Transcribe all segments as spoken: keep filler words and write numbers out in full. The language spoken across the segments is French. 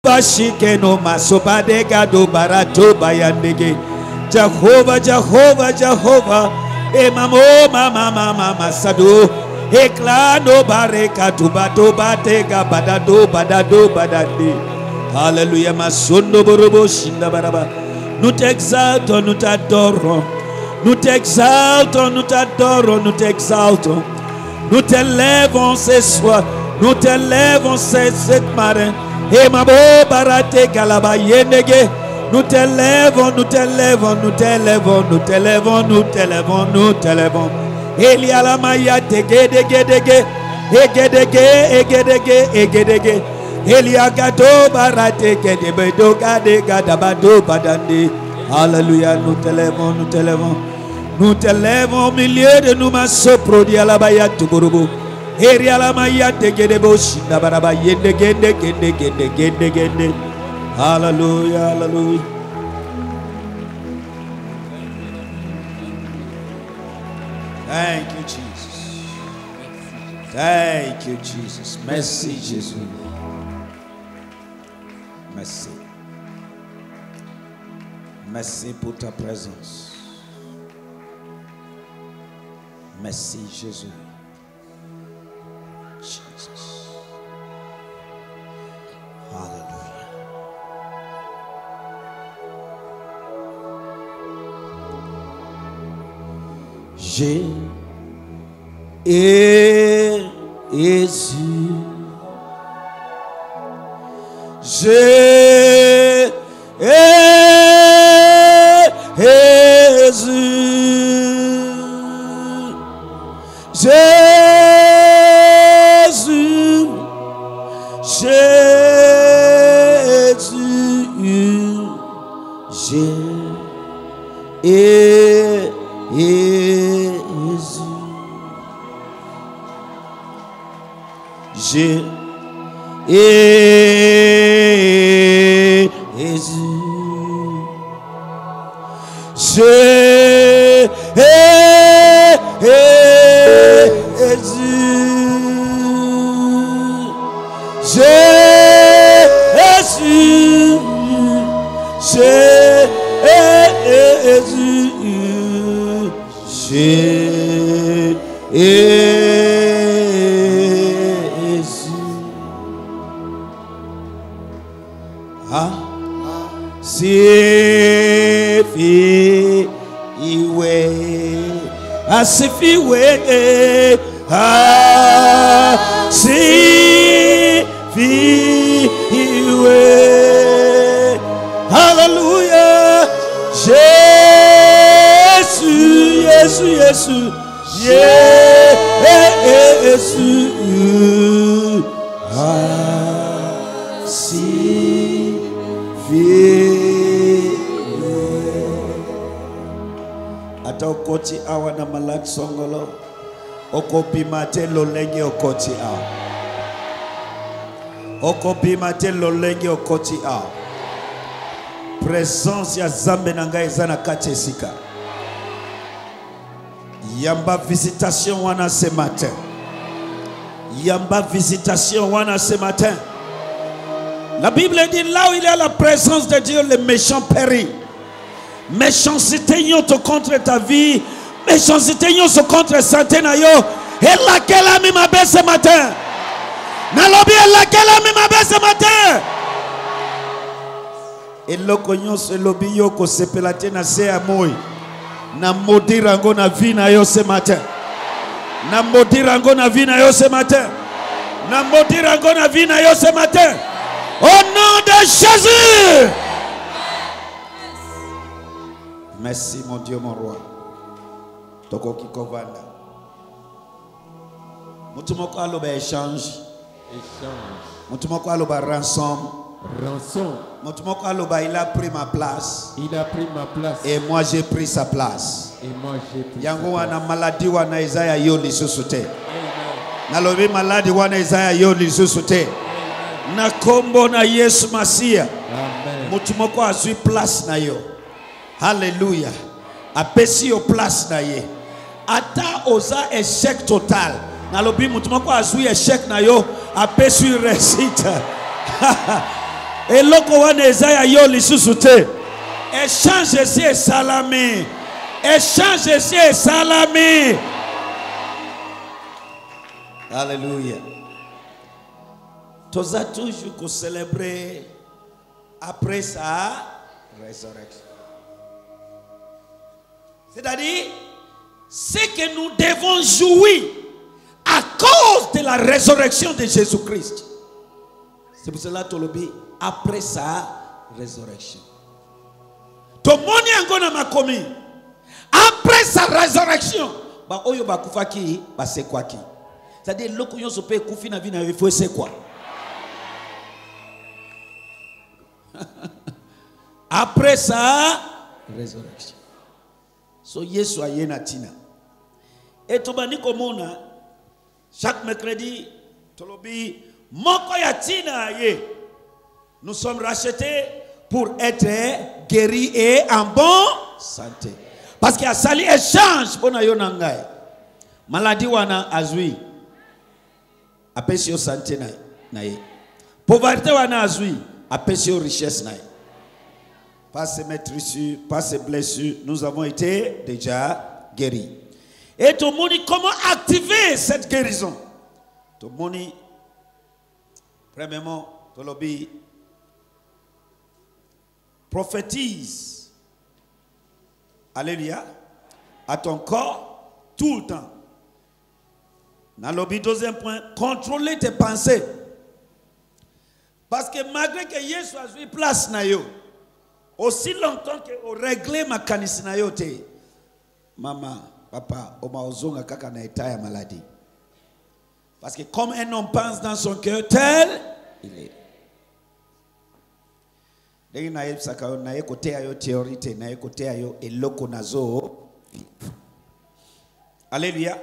Bashikeno masobade gado barato bayandege. Jehovah, Jehovah, Jehovah. E mamo mama mama masado. E klano bareka tubato batega badado badado badade. Hallelujah, masondo borobo shinda baraba. Nous t'exaltons, nous t'adorons. Nous t'exaltons, nous t'adorons, nous t'exaltons. Nous t'élèvons ce soir. Nous t'élèvons cette matin. Et ma beau barate galaba yenege. Nous t'élèvons, nous t'élèvons, nous t'élèvons, nous t'élèvons, nous t'élèvons, nous t'élèvons. Elia la maya te gede gede ge. Egedege, egedege, egedege. Elia gado barate gede bedo gade gadabado badande. Alléluia, nous t'élèvons, nous t'élèvons. Nous t'élèvons au milieu de nous, ma soprodi à la baya tuburubu. Eria la maya te gede boshi na baraba yende gende gende gende gende gende. Hallelujah, hallelujah. Thank you, Jesus. Thank you, Jesus. Merci, Jésus. Merci. Merci pour ta présence. Merci, Jésus. Jesus. Hallelujah. J'ai et Jésus. J'ai et Jésus. Jésus, Jésus, et Jésus, Jésus, et Jésus, Jésus, Jésus, Jésus. Ah, c'est fini, ah, c'est fini, ah, c'est fini. Hallelujah, Jésus, Jésus, Jésus, Jésus, ah, si fini. Ata okoti awa na malak songolo, okopimate lolenge okoti awa, okopimate lolenge okoti awa. Présence ya Zambe nanga ezana katesika. Yamba visitation wana ce matin. Yamba visitation wana ce matin. La Bible dit là où il y a la présence de Dieu, les méchants périssent. Méchanceté yoto contre ta vie, méchanceté yoto contre santé na yo. Et laquelle a mis ma baisse ce matin? Na lobby laquelle a mis ma baisse ce matin? Et l'okonyo se lobby yo ko sepelate na se amoy. Na modirango na vie na yo ce matin. Na modirango na vie na yo ce matin. Na modirango na vie na yo ce matin. Au nom de Jésus. Merci mon Dieu, mon roi. Toko kikovanda. Mutumoko aloba échange. Échange. Mutumoko aloba rançon. Rançon. Mutumoko aloba il a pris ma place. Il a pris ma place. Et moi j'ai pris sa place. Et moi j'ai pris Yango sa wana place. maladie wana Isaiah yo lisusu te. Amen. Nalobi maladie wana Isaiah yo lisusu te. Na kombo na Yesu Masia. Amen. Mutumoko azui place na yo. Alléluia. Apesi yo place na ye. Ata oza échec total. Nalobi mutumoko azui échec na yo. Apesi réussite. Et loko wana ezaya yo lisusu te. Échange ici et salami. Échange ici et salami. Alléluia. Tous a toujours qu'on célébrer après sa résurrection. C'est-à-dire, c'est que nous devons jouir à cause de la résurrection de Jésus-Christ. C'est pour cela que l'obé après sa résurrection. Tout le monde a commis. Après sa résurrection, bah oyo ba kufa ki ba c'est quoi qui? C'est-à-dire loko yo so pe kufi na vie na il faut c'est quoi? Après sa résurrection. So Yesu aye na tina. Et to bani komona chaque mercredi tolobi moko ya tina ye. Nous sommes rachetés pour être guéris et en bonne santé. Parce qu'il y a sali échange pour na yo nangai. Maladie wana azui. Apesio santé na na ye. Pauvreté wana azui. Apesio richesse na ye. Par ces maîtrises, par ces blessures, nous avons été déjà guéris. Et tout le monde, comment activer cette guérison? Tout le monde, premièrement, tout le monde prophétise. Alléluia. À ton corps, tout le temps. Dans le deuxième point, contrôler tes pensées. Parce que malgré que Jésus a eu place na yo, aussi longtemps que on règle ma kanisina yote, maman, papa, on m'a ozonga kaka na état ya maladie. Parce que comme un homme pense dans son cœur, tel il est. Dès na yeb saka na ye côté ayo théorie te na ye côté ayo eloko nazo. Alléluia.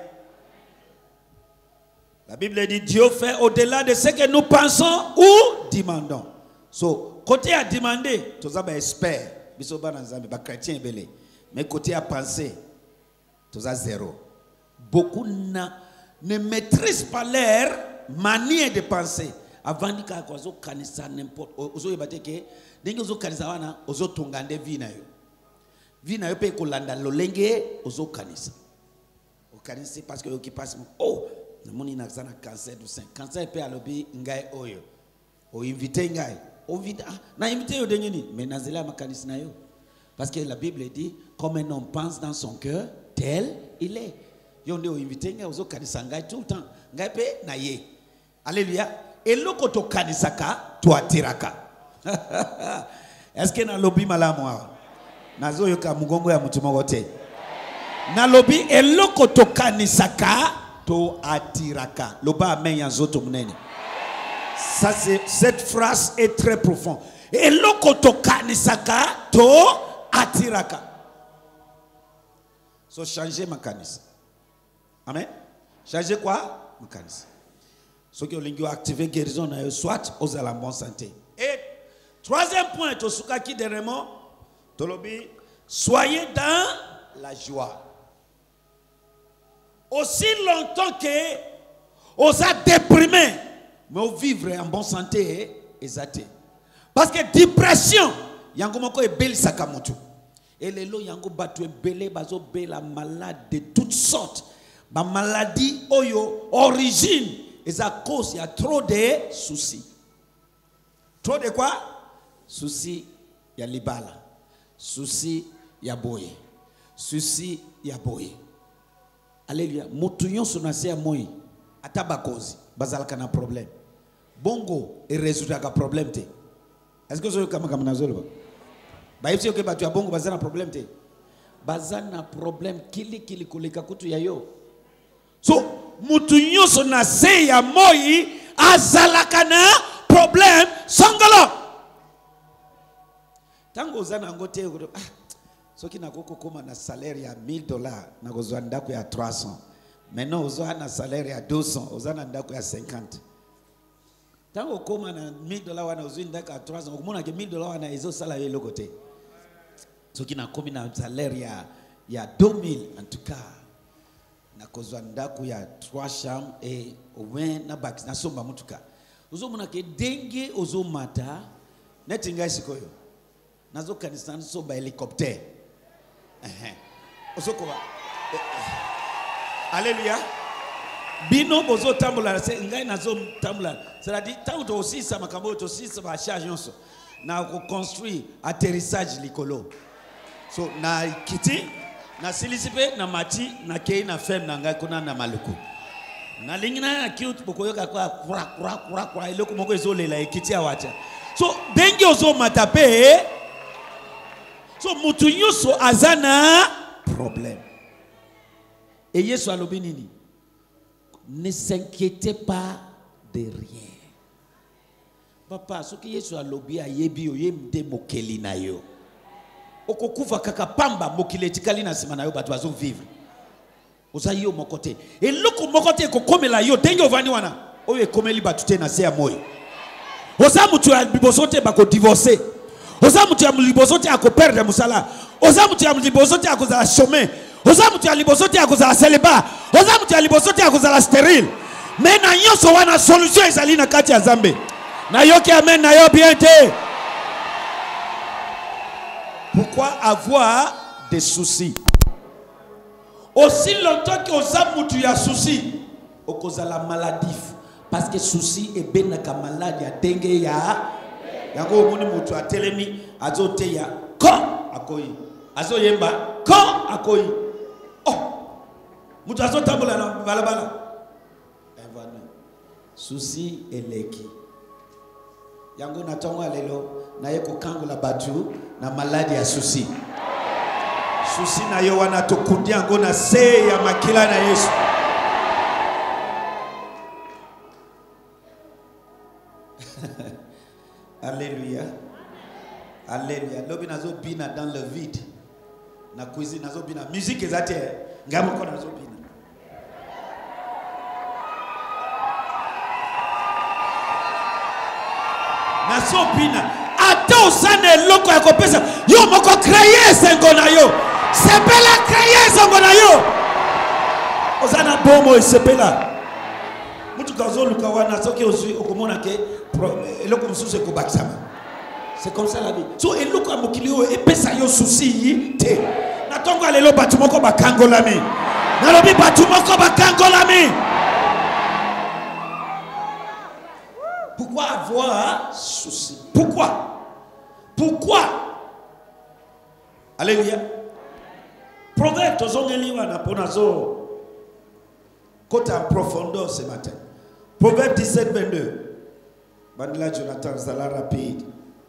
La Bible dit Dieu fait au-delà de ce que nous pensons ou demandons. So, côté à demander, tous les experts, les chrétiens, mais côté à penser, tous les zéro. Beaucoup ne maîtrisent pas leur manière de penser. Avant de faire quoi, kanisa n'importe. Ozo yebate ke, dengue ozo kanisa wana, ozo tongande vi na yo. Vi na yo pe kolanda lolenge, ozo kanisa. O kanisa parce que yo qui passe, oh, namoni na zana cancer du sein. Cancer pe alobi ngai oyo. O invité ngai. Na invité yo dengeni mais nazela makanisi na yo parce que la Bible dit comme un homme pense dans son cœur tel il est yo nde o invité ngai ozo kanisa ngai tout le temps ngai pe na ye. Alléluia. Eloko to kanisaka to atiraka. Est-ce que na lobi malamu wa nazo yo ka mugongo ya mutu moko te na lobi eloko to kanisaka to atiraka loba amen ya zoto munene. Ça, cette phrase est très profonde. Et lokoto kanisaka to atiraka. So changer ma kanisa. Amen. Changer quoi? Ma kanisa. Ce qui est activer guérison soit aux la bonne santé. Et troisième point, to sukaki de Raymond, tolobi, soyez dans la joie. Aussi longtemps que on a déprimé. Mais vivre en bonne santé exacté. Parce que dépression, yango moko e beli sakamotu. Et les lots yango batu e belé bazo bela malade de toutes sortes. Ma maladie oyo origine et à cause il y a trop de soucis. Trop de quoi? Soucis ya libala. Soucis ya boye. Soucis ya boye. Alléluia. Mutuyon sonase ya moi. Atabakozi bazalaka na problème. Bongo et résoudre un problème te. Est-ce que vous avez comme nazolo? Ba yipsi que batu ya bongo bazana problème te. Bazana problème kili kili koleka kutu ya yo. So mutu nyonso na se ya moi azalaka na problème sangalo. Tango zana ngote ah soki na koko koma na salaire ya mille dollars na kozwa ndako ya trois cents. Maintenant ozo na salaire ya deux cents, ozo na ndako ya cinquante. Tango koma na mille dollars wana ozo ndako ya trois cents, okomona ke mille dollars wana ezo sala ye lokote. Soki na komi na salaire ya ya deux mille en tout cas. Na kozwa ndako ya trois chambres et au moins na baki na somba mutuka. Ozo mona ke denge ozo mata Netinga sikoyo. Nazo kanisa so ba hélicoptère. Eh. Osoko ba. Alléluia. Bino bozo tambula se ngai nazo tambula. C'est-à-dire tant to aussi ça makambo to aussi ça ba charge nyonso. Na ko construire atterrissage likolo. So na kiti na silisipe na mati na kei na femme na ngai kuna na maluku. Na lingina na cute bokoyoka kwa kura kura kura kura ile kumoko ezolela ekiti awacha. So dengi ozo matape. So mutu nyuso azana problème. Et Yesu alobi nini? Ne s'inquiétez pas de rien. Papa, ce que Yesu alobi ayebi oyemde mokeli na yo. Okokufa kaka pamba mokili tikali na sima na yo batu bazo vivre. Oza yo mokote. Et loko mokote ko komela yo dengi ovani wana. Oyo ekomeli batu te na se ya moyo. Oza mutu ya libosote bako divorcer. Oza mutu ya libosote ako perdre musala. Oza mutu ya libosote ako za chômer. Oza mutu ya libosote ako za célibat. Oza mutu ya libosote ako za stérile. Mais na nyonso wana solution ezali na kati ya Zambe. Na yo ki amen na yo bien te. Pourquoi avoir des soucis? Aussi longtemps que oza mutu ya souci, okoza la maladie. Parce que souci est bien ka maladie ya dengue ya yango omoni mutu atelemi azote ya ko akoyi. Azo yemba ko akoyi. Oh. Mutu azotambola na balabala. Invanu. Souci eleki. Yango na tongo lelo na yeko kangola batu na maladie ya souci. Souci na yo wana tokundi yango na se ya makila na Yesu. Alléluia. Alléluia. Lobi nazo bina dans le vide. Na cuisine nazo bina. Musique ezate. Ngamo ko nazo bina. Nazo bina. Ata osane loko ya kopesa. Yo moko créer sengo na yo. Sepela créer sengo na yo. Osana bomo sepela. Mutu kazo luka wana soki ozi okomona ke eloko mususu ko bakisama. C'est comme ça la vie. So eloko amokili yo epesa yo souci te. Na tongo alelo batu moko bakangolami. Na lobi batu moko bakangolami. Pourquoi avoir souci? Pourquoi? Pourquoi? Alléluia. Proverbe tozongeliwa na ponazo. Côté en profondeur ce matin. Proverbe dix-sept vingt-deux. Bandela Jonathan Zala rapide.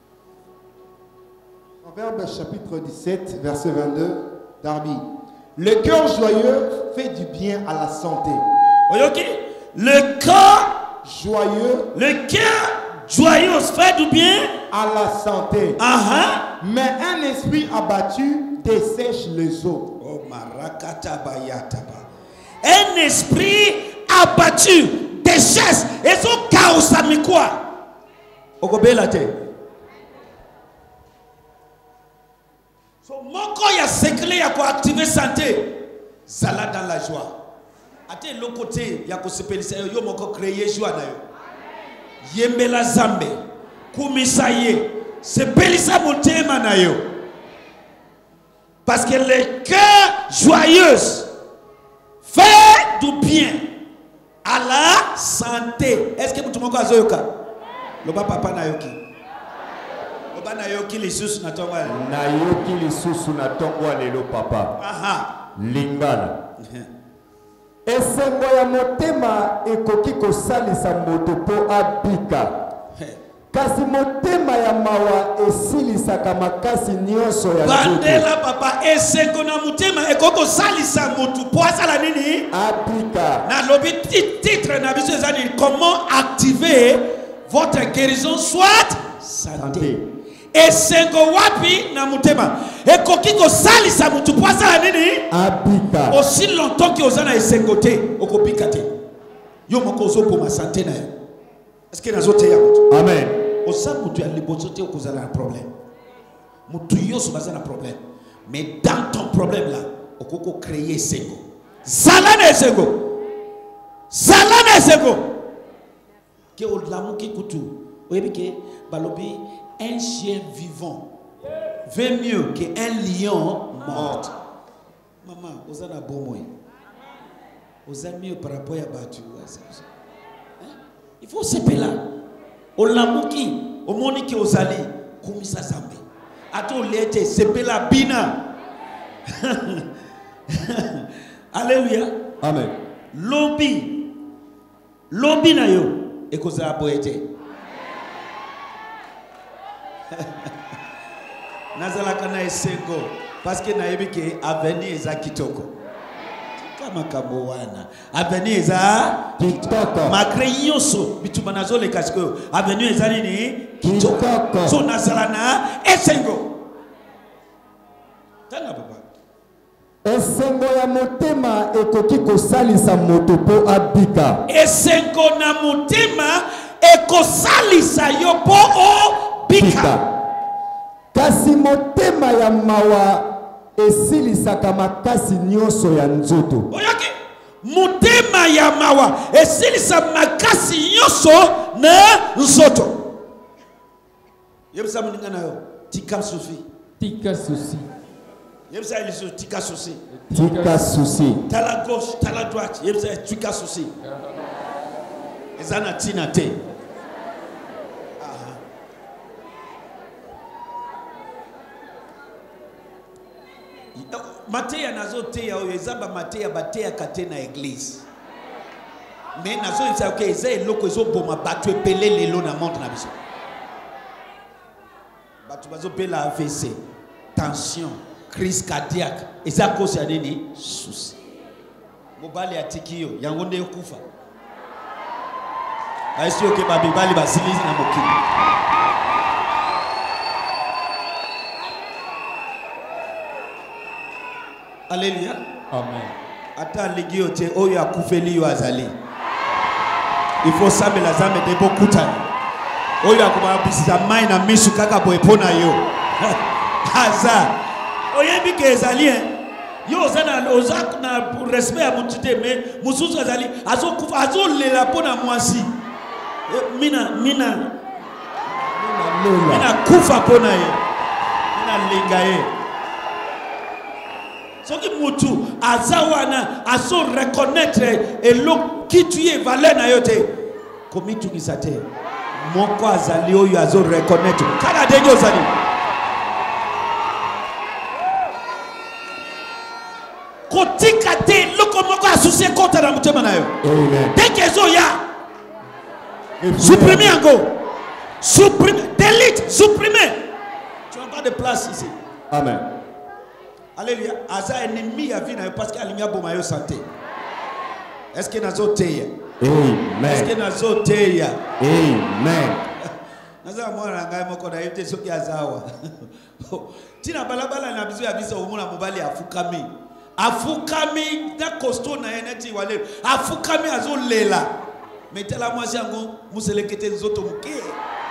Proverbe chapitre dix-sept, verset vingt-deux. Darby. Le cœur joyeux fait du bien à la santé. Oyoki, le cœur joyeux, le cœur joyeux fait du bien à la santé. Uh-huh. Mais un esprit abattu dessèche les eaux. Oh marakata bayataba. Un esprit abattu dessèche et son chaos a mis quoi? Okobela te. So moko ya secret ya ko activer santé. Zala dans la joie. Ate l'autre côté ya ko sepelisa yo moko créer joie na yo. Yembela zambe. Kumisa ye. Sepelisa motema na yo. Parce que le cœur joyeux fait du bien à la santé. Est-ce que tout le monde a zoyoka? Loba papa na yoki. Loba na yoki les sous na tongwa. Na yoki les sous na tongwa lelo papa. Aha. Lingala. Esengo ya motema ekoki kosalisa moto po abika. Kasi motema ya mawa esilisaka makasi nyonso ya bandela papa esengo na motema ekoko salisa motu po asala nini abika. Na lobi titre na biso ezali comment activer votre guérison soit santé. Esengo wapi na motema ekoki ko salisa motu po asala nini abika. Aussi longtemps que ozana esengo te okobika te. Yo moko zo po ma santé na yo. Est-ce que nazo te ya motu? Amen. Osa mutu ya libosote okozala un problème. Mutu yoso bazana problème. Mais dans ton problème là, okoko créer esengo. Salana esengo. Salana esengo. Ke olamu ki kutu. Oyebi ke balobi un chien vivant vaut mieux qu'un lion mort. Maman, vous avez un bon moyen. Vous avez mieux par rapport à battu. Il faut se péler. Au lamouki, au monique aux alliés, comme ça s'appelle. À tout l'été, se péler bina. Alléluia. Amen. Lobby. Lobby na yo. Et que ça a beau être. Nazala kana esengo. Parce que na yebi ke avenir eza kitoko. Kama kabowana. Avenir eza kitoko. Makre yoso. Bituma nazo le kasko. Avenir eza nini? Kitoko. So nazala na esengo. Tanga papa. Esengo ya motema ekoki kosalisa moto po abika. Esengo na motema ekosalisa yo po o bika. Kasi motema ya mawa esilisaka makasi nyonso ya nzoto. Oyoki motema ya mawa esilisa makasi nyonso na nzoto. Yebisa muninga nayo tika sufi. Tika susi. Yebisa iliso tika susi. Tika susi. Tala gauche, tala droite. Yebisa tika susi. Ezana tina te. Mateya nazo teya oyo ezaba mateya bateya kate na église. Mais nazo isa ke eza eloko ezo boma batu epele lelo na monde na biso. Batu bazo bela A V C, tension, crise cardiaque, eza cause ya nini? Souci. Mobali atiki yo yango nde kufa. Baisi yo ke babibali basilizi na mokili. Alléluia. Amen. Ata ligio te oyo akufeli yo azali. Il faut saber la zame de bokutani. Oyo akuba bisisa mai na misu kaka boepona yo. Haza. Oyebi ke ezali hein. Yo ozana ozak na respect ya mutute mais mususu azali azo kufa azo lela pona mwasi. Mina mina mina mina kufa pona ye. Mina linga ye. Soki mutu azawana aso reconnaître et lo qui tu es valeur na yote komi tu kisate moko azali oyo azo reconnaître kana denyo zali kotika te loko moko associé contre na mutema na yo. Amen. Dès que zo ya supprimer encore supprimer delete supprimer tu n'as pas de place ici. Amen. Alléluia. Aza ennemi à vie parce qu'il a bon maillot santé. Est-ce que nazo teya? Amen. Est-ce que nazo teya? Amen. Naza mwana ngai moko na yete soki azawa. Tina balabala na bizu ya biso omona mobali afukami. Afukami na costo na yeneti wale. Afukami azo lela. Metela mwasi yango muselekete nzoto muke.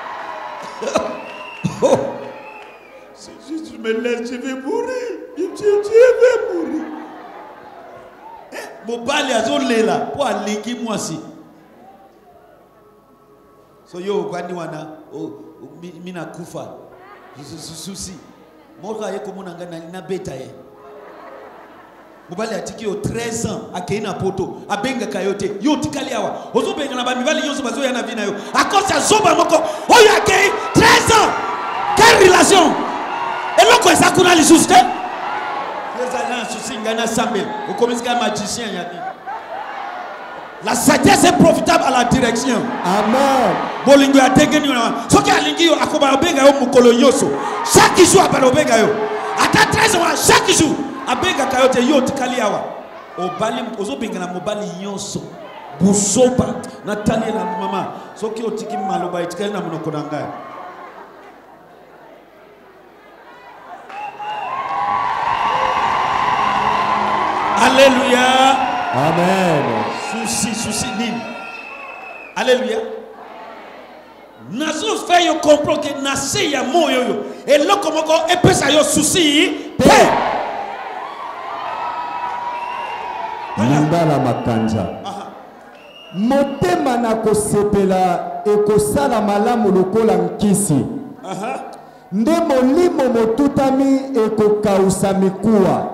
Si tu me laisses, je vais mourir. Je, je, je vais mourir. Eh, mobali azolela po alingi mwasi. So yo kwani wana o mina kufa. Susi. Moka yeko mona ngana na beta ye. Mobali atiki yo treize ans akeina poto abenga kayote yo tikali awa. Ozo benga na bamibali yoso bazo yana vina yo. Akosa zoba moko oyo akei treize ans. Quelle relation? Et là, quoi, ça qu'on a les soucis? Les alliés soucis, il y a un sambel. Vous commencez à magicien. La sagesse est profitable à la direction. Amen. Bolingo a dégainé. Ce qui a lingué à Kobabenga au Mukolonyoso. Chaque jour à Balobenga. À treize ans, chaque jour. À Benga Kayote Yot Kaliawa. Au Balim, aux Obenga, Mobali Yoso. Busopa. Nathalie, la maman. Ce qui a tiki maloba, et qu'elle n'a monokonanga. Alléluia. Amen. Souci, souci, nini. Alléluia. Nazo fait yo comprendre que nase ya mo yo yo. Et là comment on épée ça yo souci. Paix. Ndala makanja. Motema na kosepela ekosala malamu lokola nkisi. Aha. nde molimo motutami ekokausa mikuwa.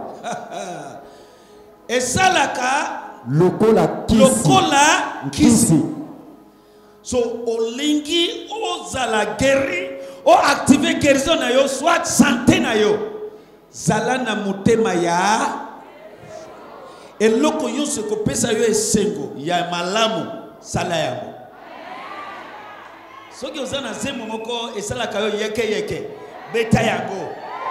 Esalaka lokola kisi. Lokola kisi. So olingi ozala guéri o activer guérison na yo soit santé na yo. Zala na motema ya eloko yo se ko pesa yo esengo ya malamu sala yango. Soki ozana zemo moko esalaka yo yeke yeke beta yango.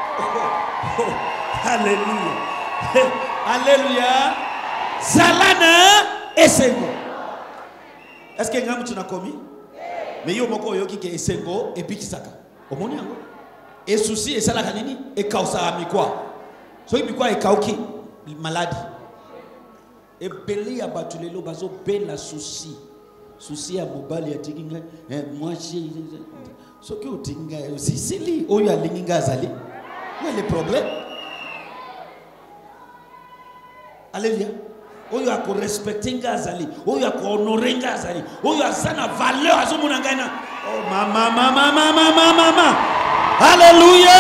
Alléluia. Alléluia. Salana esengo. Est-ce que ngamu tuna komi? Mais yo moko yoki ke esengo ebikisaka. Omoni yango. Et souci esalaka nini? E kausa amikwa. So ibikwa e kauki maladi. E beli ya batulelo bazo bela souci. Souci ya mobali ya tikinga eh moi j'ai so ki utinga sisili oyo alinga azali. Où est le problème? Alléluia. Oyo a ko respecter ngazali, oyo a ko honorer ngazali, oyo a sana valeur azomuna ngaina. Oh mama mama mama mama mama. Alléluia.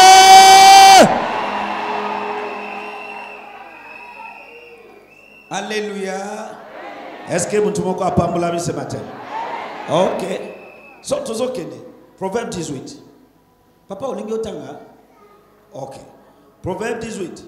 Alléluia. Est-ce que mtu moko apambola ce matin? OK. So tozo kende. Proverbe dix-huit. Papa olingi otanga? OK. Proverbe dix-huit.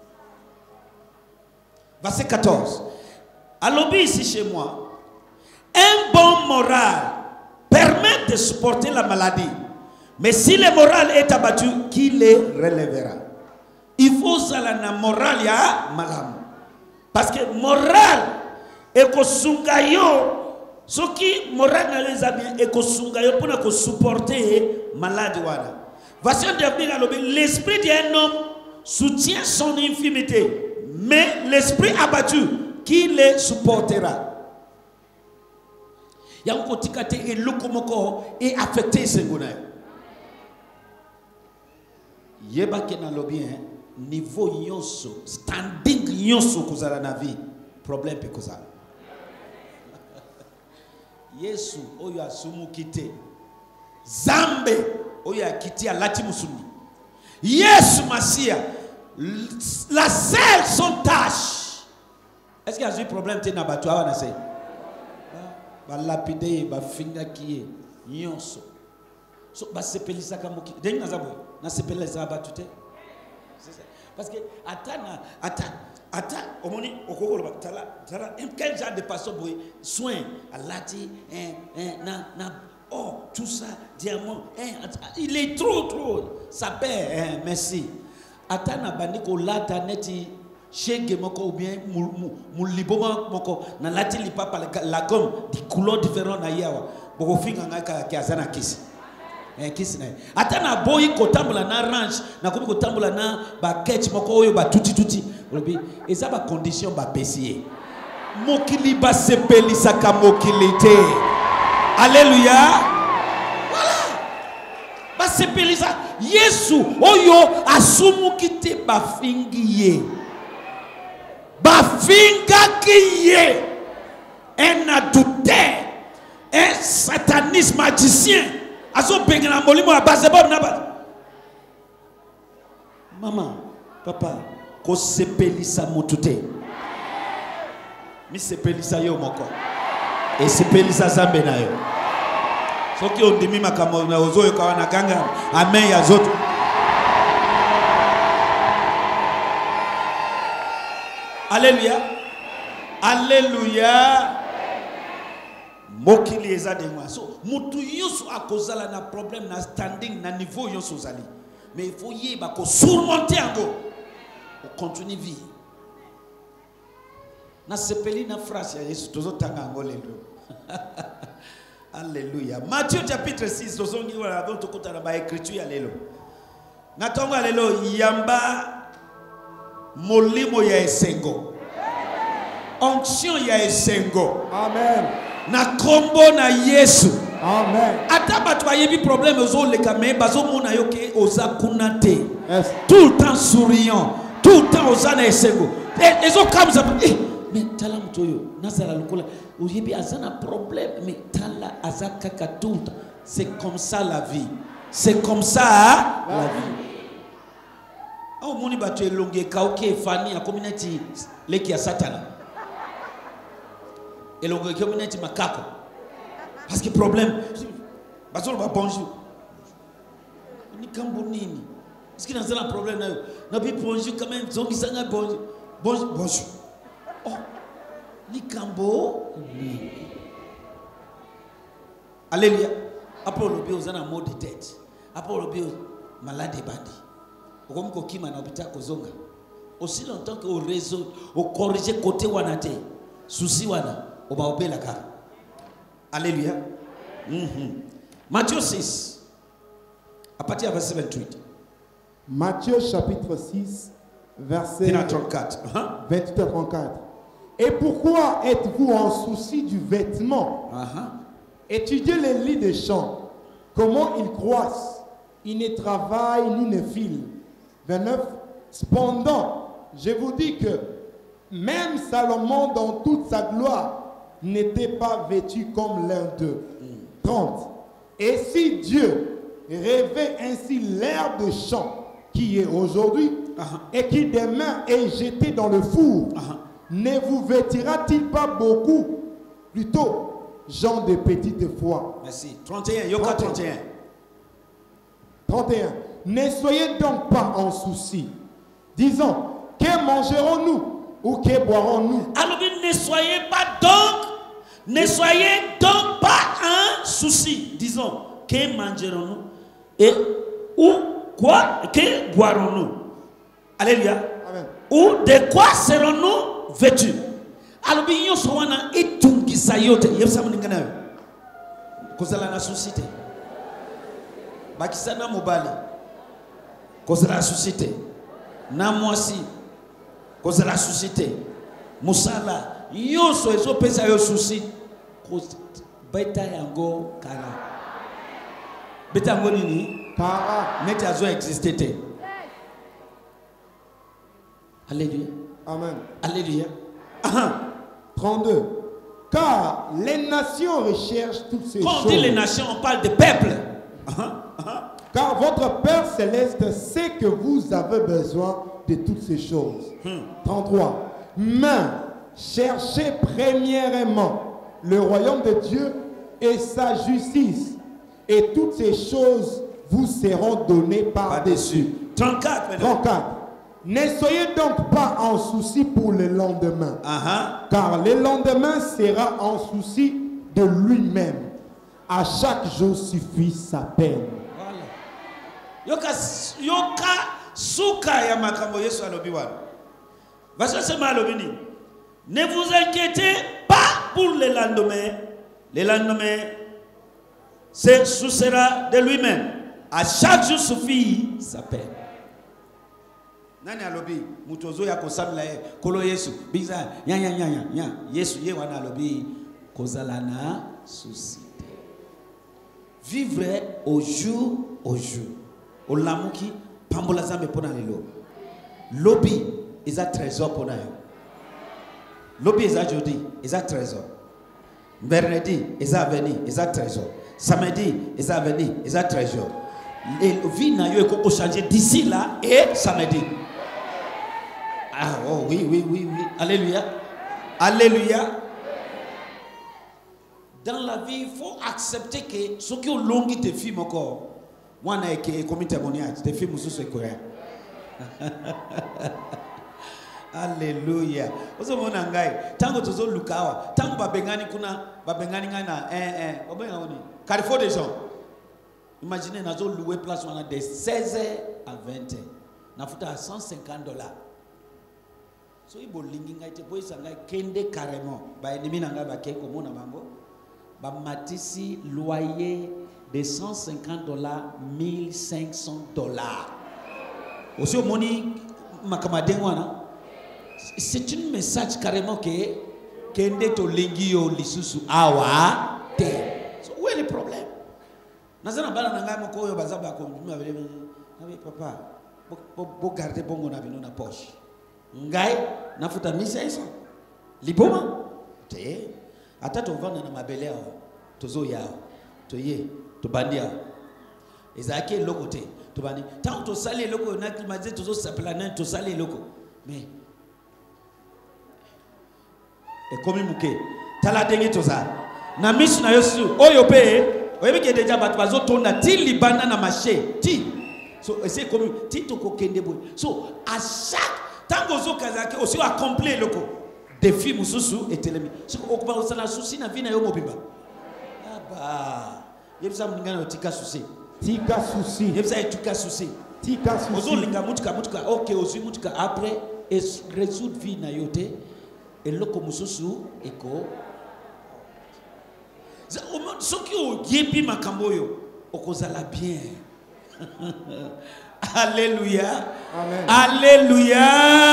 Verset quatorze. Alobi ici chez moi. Un bon moral permet de supporter la maladie. Mais si le moral est abattu, qui le relèvera? Il faut zala na moral ya malam. Parce que moral est ko sungayo. Ce qui moral na les amis est ko sungayo pour ko supporter maladie wana. Verset d'avenir alobi l'esprit d'un homme soutient son infimité. Mais l'esprit abattu, qui le supportera? Il y a un côté et lokomoko est affecté ce gouvernement. Yeba kena lobby niveau nyonso standing nyonso kozala na vie problème pe kozala. Yesu oyo asumu kite. Zambe oyo akiti alati musuni. Yesu Masia la seule son tâche. Est-ce qu'il y a un problème te na batu awa na se? Ba lapide ba finga kiye nyonso. So ba sepelisa kamoki. Dengi na zabo na sepelisa batu te. Parce que atana ata ata omoni okokolo tala tala quel genre de pasteur boy soin alati hein hein na na oh tout ça diamant hein il est trop trop ça perd hein merci. Atana bandiko lata neti shege moko ou bien muliboma moko na lati lipapa la gomme di couleur différent na yawa boko finga ngaka kiazana kisi eh kisi na atana boy ko tambola na range na ko ko tambola na ba ketch moko oyo ba tuti tuti obi eza ba condition ba pesier mokili ba sepelisa ka mokilité. Alléluia. Basepelisa Yesu oyo asumu kite bafingiye bafinga kiye un adultère un sataniste magicien azo bengana molimo ya baseball na ba mama papa ko sepelisa mutute mi sepelisa yo moko e sepelisa zambe na yo. Soki ondimi makambo na ozoyo kawa na ganga amen ya zoto. Alléluia. Alléluia. Mokili eza de moi. So mutu yosu akozala na problème na standing na niveau yosu zali. Mais il faut yeba ko surmonter ango. On continue vie. Na sepeli na phrase ya Yesu tozo tanga ango lelo. Alléluia. Matthieu chapitre six, nous avons dit que nous avons écrit à l'élo. Nous avons dit que yamba molimo ya esengo. Onction ya esengo. Amen. Na kombo na Yesu. Amen. Ata batu ayebi problème ozo leka me bazo mona yoke oza kunate. Yes. Tout le temps souriant, tout le temps oza na esengo. Et ezo comme ça. Mais tala mtoyo nazala lokola oyebi azana problème mais tala azaka tout. C'est comme ça la vie. C'est comme ça la vie. Oh, moni ba tu es longue kauke fani a community leki ya satana. Et longue community makako. Parce que problème, basolo ba bonjour. Ni kambo nini? Est-ce qu'il y a un problème là? Na bi bonjour quand même, zongi sanga bonjour. Bonjour, bonjour. Oh, ni kambo nini? Alléluia. Après le bio, vous avez un mot de tête. Après le bio, malade et bandit. Comme Kokima na obita kozonga. Aussi longtemps que au réseau, au corriger côté wanate, souci wana, au ba obé la car. Alléluia. Mm-hmm. Matthieu six, à partir du verset vingt-huit. Matthieu chapitre six, verset trente-quatre. Uh-huh. vingt-huit à trente-quatre. Et pourquoi êtes-vous en souci du vêtement? Uh-huh. Étudiez les lits des champs, comment ils croissent, ils ne travaillent ni ne filent. vingt-neuf. Cependant, je vous dis que même Salomon dans toute sa gloire n'était pas vêtu comme l'un d'eux. trente. Et si Dieu revêt ainsi l'herbe de champ qui est aujourd'hui uh-huh. et qui demain est jeté dans le four, uh-huh. ne vous vêtira-t-il pas beaucoup plutôt? Gens de petite foi. Merci. trente et un. Yoka trente et un. trente et un. Ne soyez donc pas en souci, disant, que mangerons-nous ou que boirons-nous? Alors ne soyez pas donc, ne soyez donc pas en souci, disons, que mangerons-nous et ou quoi, que boirons-nous? Alléluia. Amen. Ou de quoi serons-nous vêtus? Alors bien yo sowana etungisa yote yebsamningana kozala na société bakisana mobali kozala société na mwasi kozala société musala yoso ezo pesa yo souci beta yango kara beta yango nini kara neti azo existete. Alléluia. Amen. Alléluia. trente-deux. Car les nations recherchent toutes ces Quand choses. Quand on dit les nations, on parle de peuple. Car votre Père céleste sait que vous avez besoin de toutes ces choses. Hmm. trente-trois. Mais cherchez premièrement le royaume de Dieu et sa justice, et toutes ces choses vous seront données par-dessus. trente-quatre. trente-quatre. Ne soyez donc pas en souci pour le lendemain, uh-huh. car le lendemain sera en souci de lui-même. À chaque jour suffit sa peine. Voilà. Yoka yoka suka ya makambo Yesu alobiwa. Verset sema alobini. Ne vous inquiétez pas pour le lendemain. Le lendemain, ce sera de lui-même. À chaque jour suffit sa peine. Nani alobi mutozo ya kosamla e kolo Yesu biza nya nya nya nya Yesu ye wana alobi kozala na société. Vivre au jour au jour. Olamuki pambola zambe pona lelo. Lobi is a trésor pona yo. Lobi is a jodi is a trésor. Mercredi is a veni is a trésor. Samedi is a veni is a trésor. Le vie na yo eko changer d'ici là et samedi. Ah, oh oui, oui, oui, oui. Alléluia. Alléluia. Dans la vie, il faut accepter que ce qui est long de films encore, moi, je suis comme témoignage, des films sous ce courant. Alléluia. Vous savez, mon angai, tant que tu as lukawa, tant que babengani kuna, babengani ngana, eh eh, babengani, carrefour des gens. Imaginez, nous avons loué place de seize heures à vingt heures. Nous avons à cent cinquante dollars. So ibo lingi ngai te boy sangai kende carrément ba ennemi nanga ba keko mona bango ba matisi loyer de cent cinquante dollars mille cinq cents dollars aussi moni makamade wana c'est un message carrément que kende to lingi yo lisusu awa te. So où est le problème? Nazana bala nanga moko yo bazaba ko nduma vele na papa bo bo garder bongo na bino na poche ngai nafuta misa hizo liboma te ata tovana na mabele yao tozo yao toye tobandia ezalaki eloko te tobani ntango tosali eloko na climatisé tozosapela nani tosali eloko mais ekomi moke tala ndenge toza na miso na yo susu oyo mpe oyebi ke deja bato bazotonda ti libanda na marché ti so ese komi ti tokokende boye so à chaque ntango ozokazaki osi accompli eloko défi mosusu etelemi siko okuba osala susi na vi na yo mobimba aba yebisa moninga na otika susi tika susi yebisa etuka susi tika susi ozolinga mutuka mutuka ok ozwi mutuka après es résoudre vie na yo te eloko mosusu eko soki oyebi makambo oyo okozala bien. Alléluia. Amen. Alléluia.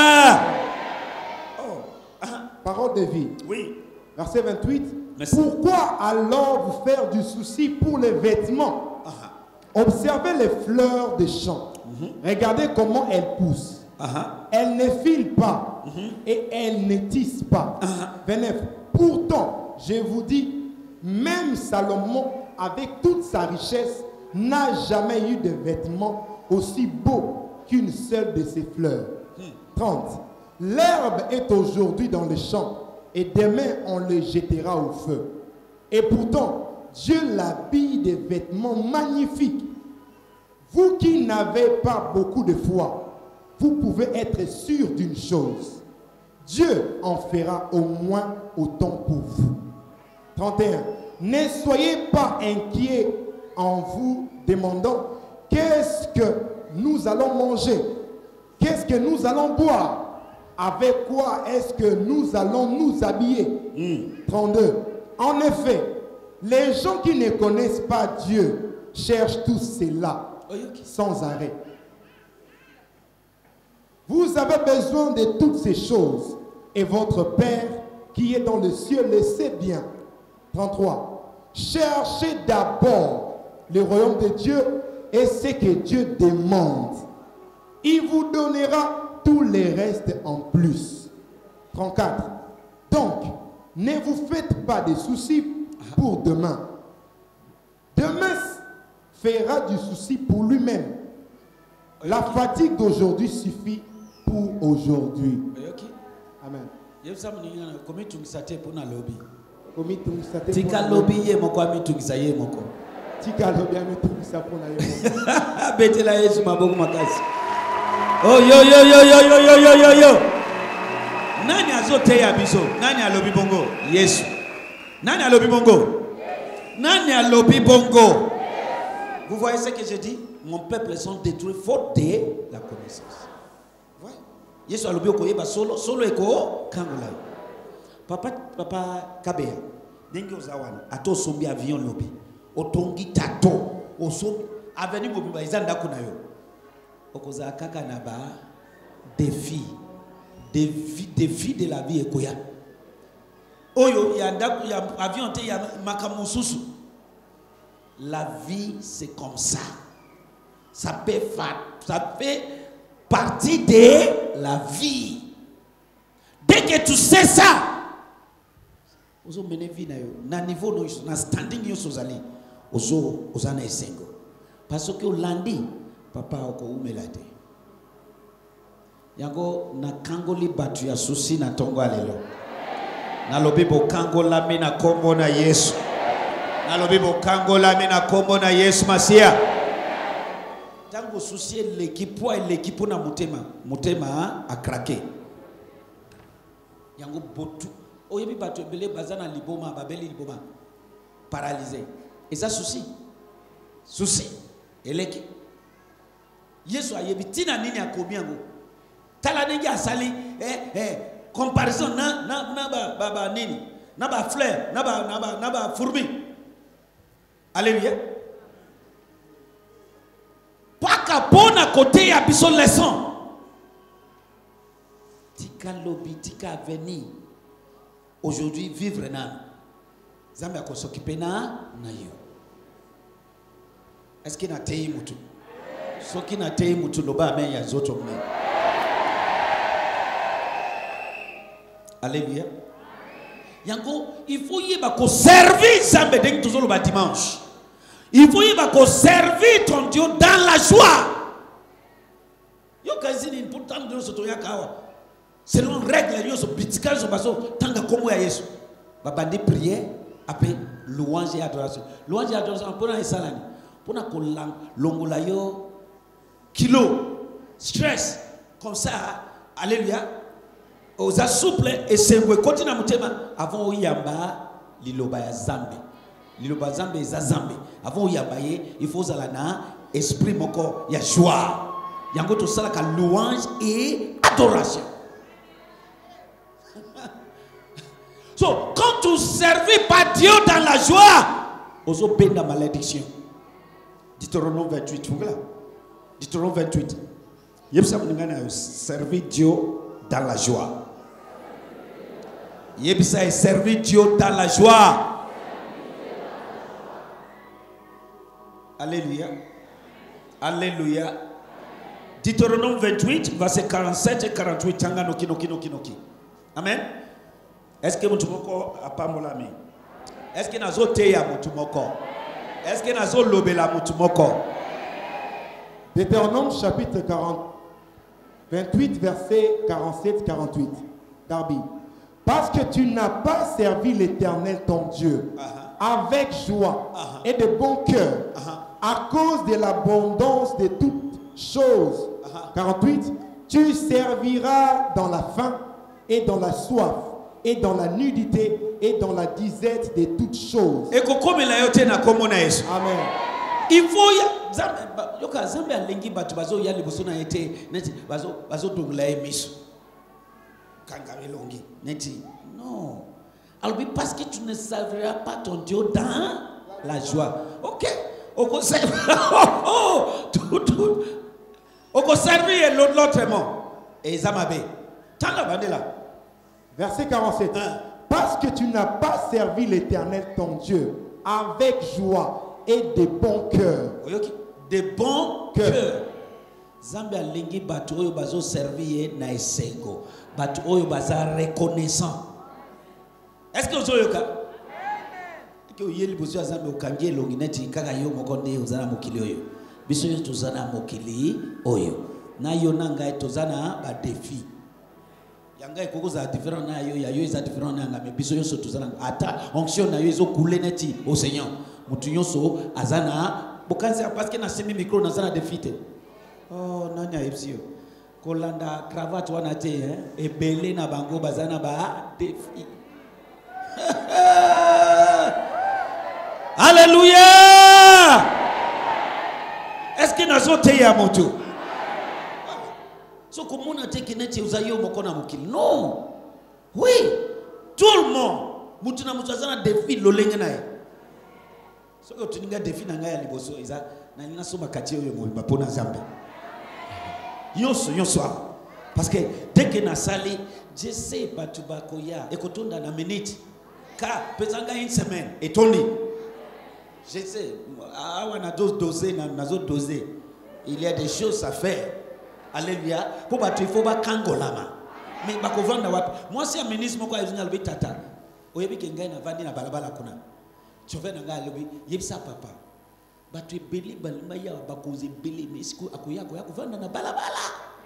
Oh. Parole de vie. Oui. Verset vingt-huit. Merci. Pourquoi alors vous faire du souci pour les vêtements? Uh-huh. Observez les fleurs des champs. Uh-huh. Regardez comment elles poussent. Uh-huh. Elles ne filent pas. Uh-huh. Et elles ne tissent pas. Uh-huh. vingt-neuf. Pourtant, je vous dis, même Salomon, avec toute sa richesse, n'a jamais eu de vêtements aussi beaux qu'une seule de ses fleurs. trente. L'herbe est aujourd'hui dans le champ et demain on le jettera au feu. Et pourtant, Dieu l'habille de vêtements magnifiques. Vous qui n'avez pas beaucoup de foi, vous pouvez être sûr d'une chose. Dieu en fera au moins autant pour vous. trente et un. Ne soyez pas inquiets en vous demandant qu'est-ce que nous allons manger, qu'est-ce que nous allons boire, avec quoi est-ce que nous allons nous habiller. Mm. trente-deux. En effet, les gens qui ne connaissent pas Dieu cherchent tout cela sans arrêt. Vous avez besoin de toutes ces choses et votre Père qui est dans le ciel le sait bien. trente-trois. Cherchez d'abord le royaume de Dieu et ce que Dieu demande. Il vous donnera tous les restes en plus. trente-quatre. Donc, ne vous faites pas de soucis pour demain. Demain fera du souci pour lui-même. La fatigue d'aujourd'hui suffit pour aujourd'hui. Amen. Tika lobby ye moko ami tungisa ye moko. Tika lobby ami tungisa pona ye moko. Betela Yesu maboko makasi. Oh yo yo yo yo yo yo yo yo yo. Nani azote ya biso? Nani alobi bongo? Yesu. Nani alobi bongo? Nani alobi bongo? Vous voyez ce que je dis? Mon peuple sont détruits faute de la connaissance. Voilà. Yesu alobi okoyeba solo solo eko kangola. Papa, papa Kabea, dengue ozawana, ato sombi avion lobi, otongi tato, osombi, aveni mobiba izanda kunayo. Okoza kaka naba, défi, défi, défi de la vie ekoya. Oyo, ya ndaku, ya avion te, ya makamususu. La vie, c'est comme ça. Ça fait, ça fait partie de la vie. Dès que tu sais ça, ozo mene vi na yo na niveau no na standing yo sozali ozo ozana esengo parce que olandi papa oko umela te yango na kangoli batu ya susi na tongo alelo na lobi bo kangola mi na kombo na Yesu na lobi bo kangola mi na kombo na Yesu Masia tango susi l'équipe et l'équipe na mutema mutema a craqué yango botu oyebi bato ebele bazana liboma babeli liboma paralysé et ça souci souci eleki Yesu ayebi tina nini akomi yango tala ndenge asali eh eh comparaison na na na ba baba nini na ba fleur na ba na ba na ba fourmi. Alléluia. Paka pona côté ya biso leçon tika lobi tika venir. Aujourd'hui, vivre na Zambia ko s'occuper na na yo. Est-ce qu'il na tei mutu? So ki na tei mutu loba men ya zoto men. Alléluia. Yango, il faut y ba ko servir Zambia dès que toujours le dimanche. Il faut y va servir ton Dieu dans la joie. Yo kazini pourtant Dieu se toya kawa. Selon règle yo so bitikal so baso tanga komo ya Yesu. Babandi prière après louange et adoration. Louange et adoration pour na salani. Pour na kolang longola yo kilo stress comme ça. Alléluia. Oza souple et sengwe continue mutema avant oyamba liloba ya zambe. Liloba zambe za zambe. Avant oyamba ye il faut zalana esprit moko ya joie. Yango to sala ka louange et adoration. So quand tu servis par Dieu dans la joie, ozo benda malédiction. Deutéronome vingt-huit, vous là. Deutéronome vingt-huit. Yebsa mungana servi Dieu dans la joie. Yebsa servi Dieu dans la joie. Alléluia. Alléluia. Deutéronome vingt-huit, verset quarante-sept et quarante-huit. Tanga noki noki noki noki. Amen. Est-ce que mutumoko apamolami? Est-ce que nazo teya mutumoko? Est-ce que nazo lobela mutumoko? Deutéronome chapitre quarante, vingt-huit, verset quarante-sept quarante-huit. Darby. Parce que tu n'as pas servi l'Éternel ton Dieu uh-huh. avec joie uh-huh. et de bon cœur uh-huh. à cause de l'abondance de toutes choses. Uh-huh. quarante-huit. Tu serviras dans la faim et dans la soif et dans la nudité et dans la disette de toutes choses. Amen. Il faut yoka zambe alengi batu bazo ya liboso na ete neti bazo bazo dongla emiso kangame longi neti non alors parce que tu ne serviras pas ton Dieu dans la joie. OK, oko servir oh tout tout oko servir l'autre mot et zamabe tanga bandela. Verset quarante-sept. Hein? Parce que tu n'as pas servi l'Éternel ton Dieu avec joie et de bon cœur. De bon cœur. Zambia lingi batu oyo bazo servir na esengo. Batu oyo baza reconnaissant. Est-ce que vous avez le cas? Que vous avez le besoin de Zambia okangie longineti kaka yo mokonde uzana mokili oyo. Biso yo tuzana mokili oyo. Na yo nanga tuzana ba défi. Yanga ikoko za différent na yo ya yo za différent na ngame biso yo so tuzana ata onction na yo zo couler neti au Seigneur. Mutu nyonso azana bokanzi parce que na semi micro na zana défite. Oh nani aipsio. Kolanda cravate wana te hein ebele na bango bazana ba défi. Alléluia. Est-ce que nazo te ya moto? So comment on a dit que neti uzayo mokona mukili? Non. Oui. Tout le monde. Mutu na mutu azana défi lolenge nae. So que tu n'as défi na ngaya liboso iza na nina soma kati yo mo bapona zambe. Yonso yonso. Parce que dès que na sali, je sais batu bakoya ekotonda na minute. Ka pesanga une semaine et toni. Je sais awa na dose doser na nazo doser. Il y a des choses à faire. Alléluia. Pour battre, il faut pas kangolama. Mais bakovanda wapi. Moi c'est un ministre moko azunya lobi tata. Oyebi kengai na vandi na balabala kuna. Chove na ngai lobi yebisa papa. Batwe beli balima ya bakoze beli mesku akuya ko ya kovanda na balabala.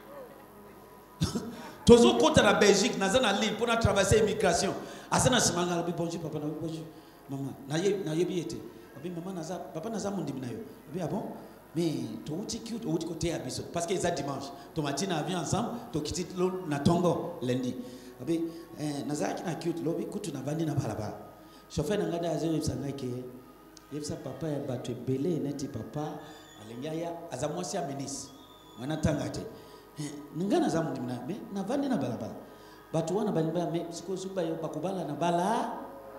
Tozo kota na Belgique na zana ligne pour na traverser immigration. Asana simanga lobi bonjour papa na bonjour. Maman na ye na yebi ete. Abi maman naza papa naza mundimi na yo. Abi ah bon? Mais tu es cute, tu es côté à biso parce que c'est dimanche. Tu matin vient ensemble, tu quittes l'eau na tongo lundi. Abi nazaki na cute lobi kutu na vandi na balaba. Chauffeur na ngada azo yebsanga ke yebsa papa ya batwe belé neti papa alengaya azamwasi ya ministre. Mwana tangate. Ngana zamu ndimna me na vandi na balaba. Batu wana balimba me siko suba yo bakubala na bala.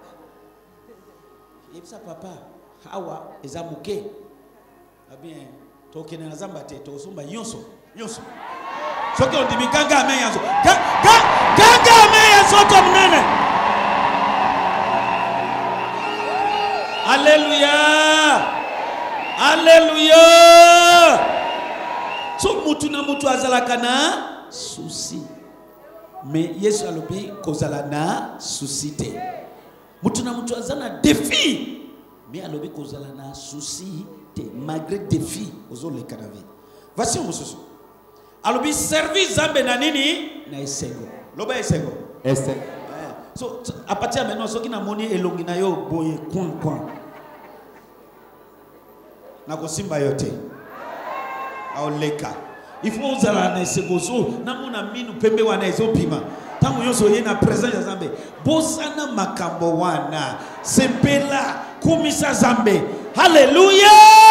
Yebsa papa hawa ezamuke. Bien, toke na zamba te to somba yonso yonso soki on dit ganga me yanzo ganga me yanzo to mnene. Alléluia. Alléluia. So mutu na mutu azalaka na souci mais Yesu alobi kozala na souci te. Mutu na mutu azana défi Mais à l'obé kozala na souci malgré défi aux les cadavres. Voici mon souci. À l'obé service zambe na nini na esengo. Loba esengo. Esengo. So à partir de maintenant, ceux qui n'ont moni elongi na yo boye coin coin. Na kosimba yote. Aoleka. Il faut uzala na esengozo na mona minu pembe wana ezopima. Tango yoso ye na présence ya Zambe. Bosana makambo wana. Sepela kumisa Zambe. Hallelujah.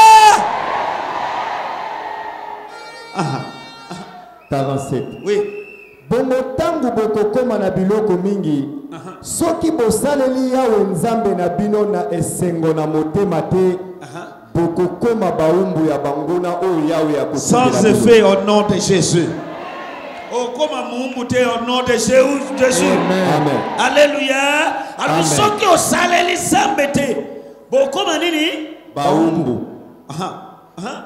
Aha. quarante-sept. Oui. Bongo tangu bokokoma na biloko mingi. Aha. Soki bosaleli yawe Nzambe na bino na esengo na motema te. Aha. Bokokoma baumbu ya banguna o yawe ya kotindela. Sans effet au nom de Jésus. Oh, comme au nom de Jésus. Amen. Amen. Alléluia. Alors, ceux qui ont salé les zambete. Bon, comment nini? Baumbu. Aha. Aha.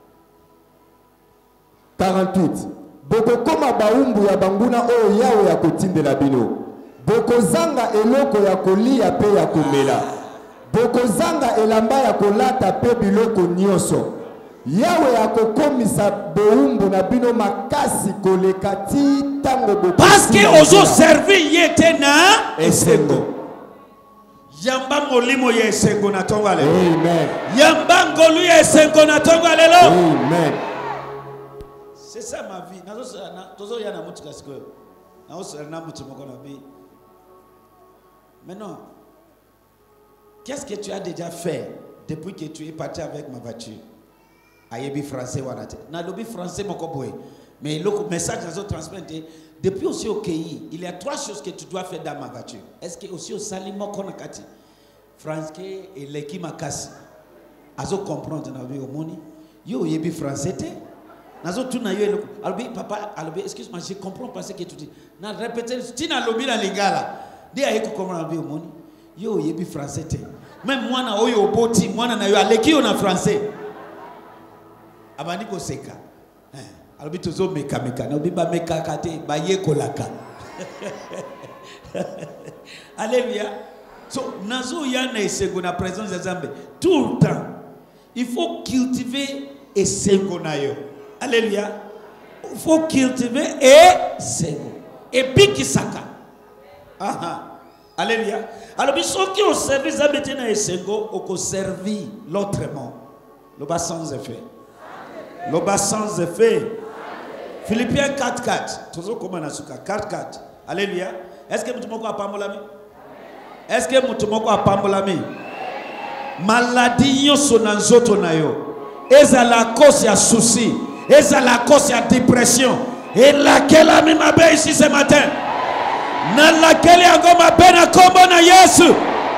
quarante-huit. Bokokoma baumbu ya banguna o yawe ya kotindela bino. Bokozanga eloko ya kolia pe ya komela. Bokozanga elamba ya kolata pe biloko nyonso. Yawe akokomisa boumbu na bino makasi koleka ti tango boko. Parce que ozo servi yete na esengo. Yamba molimo ye esengo na tonga lelo. Amen. Yamba ngolu ye esengo na tonga lelo. Amen. C'est ça ma vie. Nazo na tozo ya na mutu kasiko. Nazo na mutu moko na bi. Maintenant, qu'est-ce que tu as déjà fait depuis que tu es parti avec ma voiture? Ayebi français wanate. Na lobi français moko boy. Mais le message nazo transmettre depuis aussi au pays, il y a trois choses que tu dois faire dans ma voiture. Est-ce que aussi au salimo konakati? Français et l'équipe makasi. Azo comprendre na bi omoni. Yo yebi français te. Nazo tuna yo eloko. Albi papa, albi excuse-moi, je comprends pas ce que tu dis. Na répéter, tu na lobi na lingala. Dia yeko comprendre albi omoni. Yo yebi français te. Même moi na oyo oboti, moi na yo aleki yo na français. Abani ko seka. Albi tozo meka meka. Na obi ba meka kate ba yeko laka. Alléluia. So nazo ya na esengo na présence de Zambe tout le temps. Il faut cultiver esengo na yo. Alléluia. Il faut cultiver esengo. Et bikisaka. Aha. Alléluia. Alors, ceux qui ont servi Zambe na esengo, ont servi l'autrement. Le bas sans effet. Le bas sans effet. Philippiens quatre quatre. Toujours comme on a souka quatre quatre. Alléluia. Est-ce que mutumoko a pambolami? Est-ce que mutumoko a pambolami? Maladie yo sonanzoto na yo. Eza la cause ya souci. Eza la cause ya dépression. Et laquelle a mis ma belle ici ce matin? Na laquelle a mis ma belle na kombo na Yesu.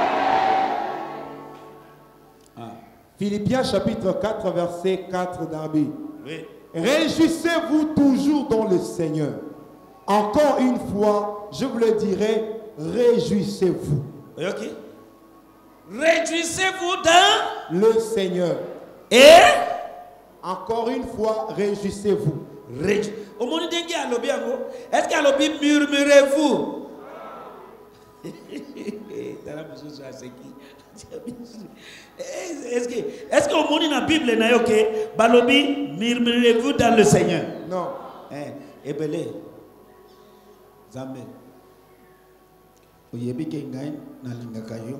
Philippiens chapitre quatre, verset quatre d'Arbi. Oui. Réjouissez-vous toujours dans le Seigneur. Encore une fois, je vous le dirai, réjouissez-vous. Ok. Réjouissez-vous dans le Seigneur. Et encore une fois, réjouissez-vous. Réjou... Au monde dengue à l'obi ango. Est-ce qu'à l'obi murmurez-vous? Est-ce que est-ce qu'au monde dans la Bible na yoke balobi murmurez-vous dans le Seigneur? Non. Eh ebele. Zambe. Oyebi ke ngai na lingaka yo.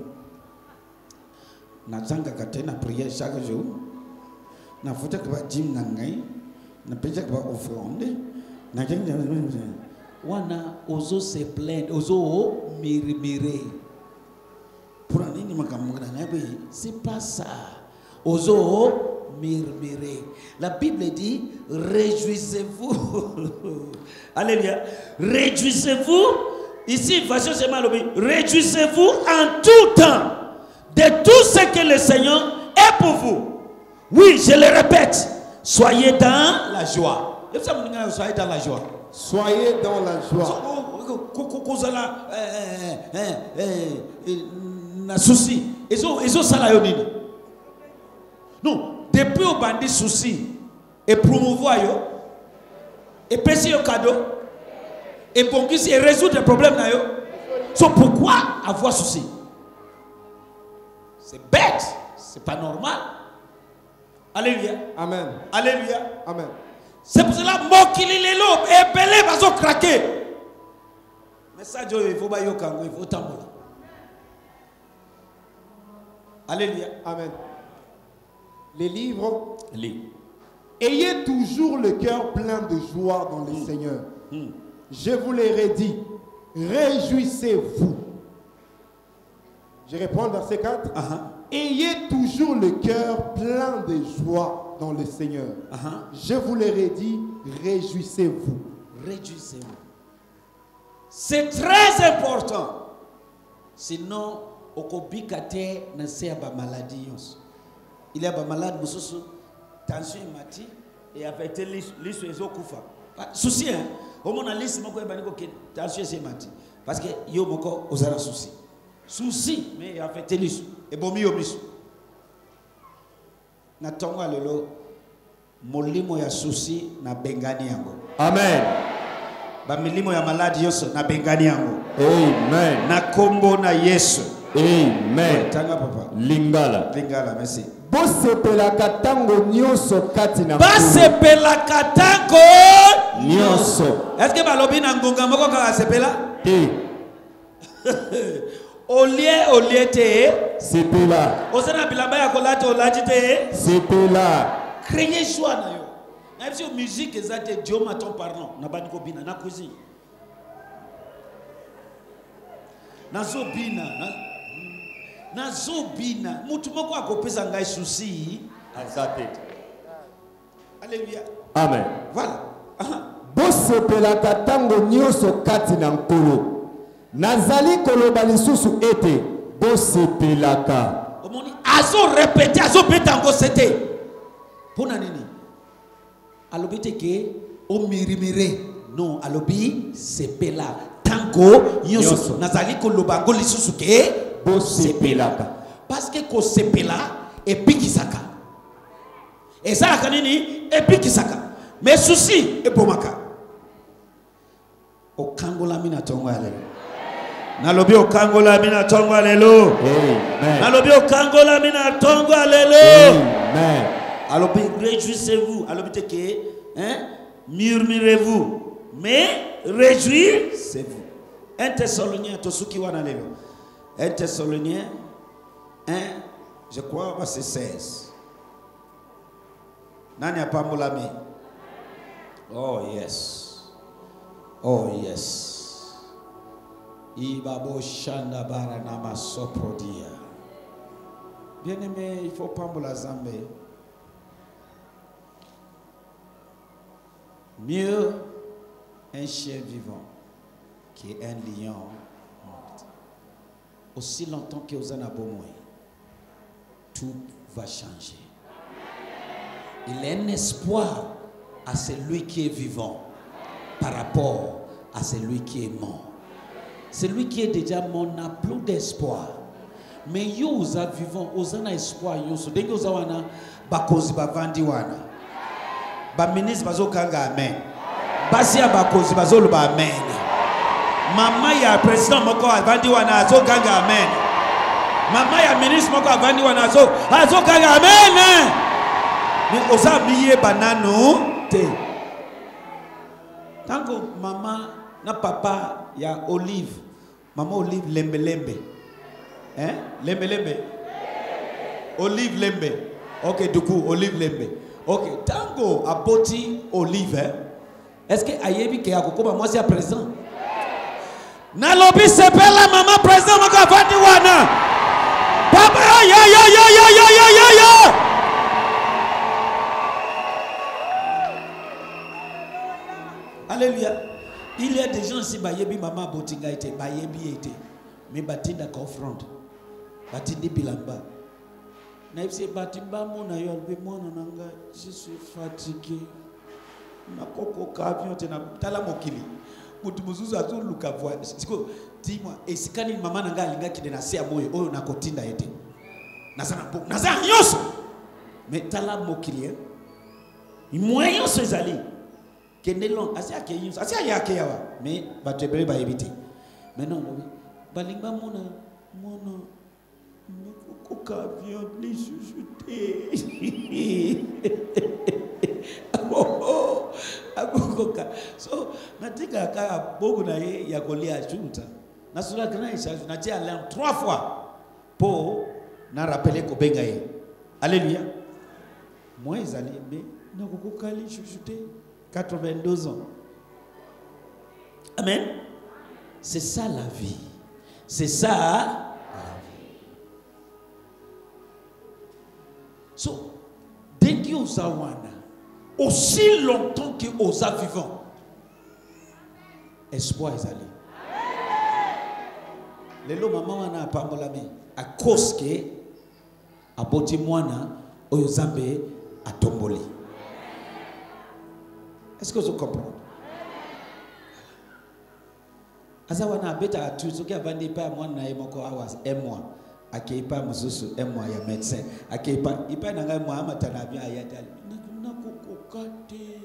Na zanga katena prière chaque jour. Na futa kwa gym na ngai. Na peja kwa offrande. Na kenja wana ozo se plaindre, ozo murmurer. Pour nini makamugana nabe? C'est pas ça. Ozo murmurer. La Bible dit réjouissez-vous. Alléluia. Réjouissez-vous. Ici, version c'est mal. Réjouissez-vous en tout temps de tout ce que le Seigneur est pour vous. Oui, je le répète. Soyez dans la joie. Soyez dans la joie. Soyez dans la joie. Souci. Ils ont ça non, depuis au bandit souci et promouvoir yo et payer au cadeau et pour et résoudre les problèmes na yo. So pourquoi avoir souci? C'est bête. c'est pas normal. Alléluia. Amen. Alléluia. Amen. C'est pour cela mokili lelo et belé bazo craquer. Mais ça il faut pas yokango, il faut tambola. Alléluia. Amen. Les livres. Lis. Ayez toujours le cœur plein de joie dans le Seigneur. Mm. Je vous l'ai redit, réjouissez-vous. Je réponds verset quatre. Uh-huh. Ayez toujours le cœur plein de joie dans le Seigneur. Uh-huh. Je vous l'ai redit, réjouissez-vous. Réjouissez-vous. C'est très important. Sinon, okobikate na se ba maladie yonso. Il y a ba malade mususu tension mati et affecté liso ezo kufa. Souci hein. Au mona lisi moko e baniko ke tension c'est mati parce que yo moko ozara souci. Souci mais affecté liso e bomi yo miso. Na tonga lelo molimo ya souci na bengani yango. Amen. Ba milimo ya maladi yoso na bengani yango. Amen. Na kombo na Yesu. Amen. Tanga papa. Lingala. Lingala, merci. Bosepelaka tango nyonso kati na Basepelaka tango nyonso. Est-ce que balobi na ngonga moko kaka sepela? Te. Olie olie te. Sepela. Osana bilamba ya kolata olati te. Sepela. Créer joie na yo. Na biso musique ezate Dieu matin parlant na bani ko bina na cuisine. Na zo bina na na zobina mutu moko akopesa ngai souci azate. Alléluia. Amen. Voilà. Bosepelaka tango nyonso kati na nkolo. Nazali koloba lisusu ete bosepelaka. Omoni azo répéter azo betango c'était. Pona nini? Alobite ke o mirimire. Non, alobi sepela tango nyonso. Nazali koloba ngo lisusu ke Bosepelaka. Parce que ko sepela epikisaka. Et ça kanini epikisaka. Mais souci epomaka. Okangola mina tongo alelo. Nalobi okangola mina tongo alelo. Amen. Nalobi okangola mina tongo alelo. Amen. Alobi réjouissez-vous. Alobi teke hein murmurez-vous mais réjouissez-vous. Un Thessalonien tosuki wana lelo. Un Thessalonien un, je crois, verset seize. Nani apambolami? Oh yes. Oh yes. Ibabo shanda bara nama soprodia. Bien-aimé, il faut pambola zambe. Mieux un chien vivant qu'un lion mort. Aussi longtemps que vous en avez besoin, tout va changer. Il y a un espoir à celui qui est vivant par rapport à celui qui est mort. Celui qui est déjà mort n'a plus d'espoir. Mais yo vous êtes vivant, vous avez espoir. Vous avez espoir. Bakozi bavandi wana. Ba ministre bazo kanga amen. Basia bakozi bazo luba amen. Mama ya président moko avandi wana azo kanga amen. Mama ya ministre moko avandi wana azo azo kanga amen. Mais oza miye banano te. Tango mama na papa ya Olive. Mama Olive lembe lembe. Hein? Lembe lembe. Olive lembe. Ok, du coup, Olive lembe. Ok, tango aboti Olive. Hein? Est-ce que ayebi ke akoko moi c'est à présent? Nalobi sepela maman président moko avandi wana. Papa yo yo yo yo yo yo yo yo. Alléluia. Il y a des gens ici bayebi maman botinga été bayebi été mais batinda confront. Batindi bilamba. Na ipse batimba mona yo albe mona nanga je suis fatigué. Na koko kavion tena tala mokili. Mutu muzuzu azuluka voix. Siko dis-moi esikani mama nanga alinga kide na se moyo oyo na kotinda ete. Na sana po. Na sana yoso. Mais tala mokili. Moyen so ezali. Kendelon asi akeyinso asi ayake yawa mais batebele ba éviter. Mais non, balimba mona mona avion les chouchoutés. Oh, agogoka. So, natika ka bogu na ye ya kolia junta. Na sura kana isha na tia l'air trois fois pour na rappeler ko benga ye. Alléluia. Moi ezali mais na kokoka les chouchoutés quatre-vingt-deux ans. Amen. C'est ça la vie. C'est ça la vie. So, dès que vous avez aussi longtemps que vous êtes vivant, espoir est allé. Les lots maman n'a pas molami à cause que aboti mwana oyozambe a tomboli. Est-ce que vous comprenez? Asa wana beta atu soki avandi pa mwana ye moko awas un mois akeipa mususu un mois ya médecin akeipa ipa nanga mwa amatana abi ayatali na kokokate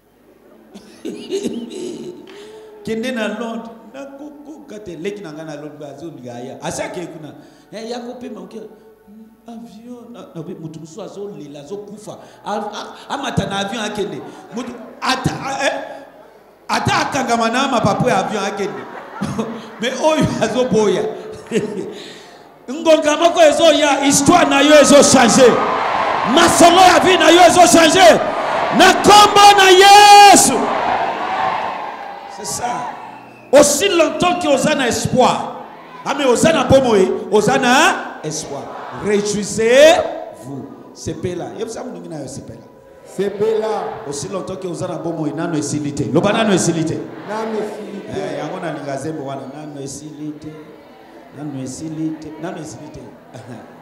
kende na Londres na kokokate leki nanga na Londres bazo ngaya asa ke kuna eh yakopema uke avion na be mutu musu azo lela zo kufa amatana avion akende mutu ata eh ata akangamana mapapu ya avion akende. Mais oh, azo boya. Ngonga moko ezo ya histoire na yo ezo changer. Masolo ya vie na yo ezo changer. Na kombo na Yesu. C'est ça. Aussi longtemps que osana espoir. Ah mais osana pomoe, osana espoir. Réjouissez-vous. C'est pela. Yeb sa mungi na yo c'est pela. C'est pela. Aussi longtemps que osana pomoe nano esilité. Lobana no esilité. Nano esilité. Eh, yango na lingazembo wana nano esilité. Nano esilité. Nano esilité.